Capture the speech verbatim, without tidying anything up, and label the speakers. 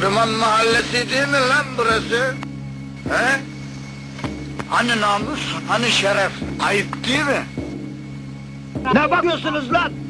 Speaker 1: Müslüman mahallesi değil mi lan burası? He? Hani namus, hani şeref? Ayıp değil mi? Ne bakıyorsunuz lan?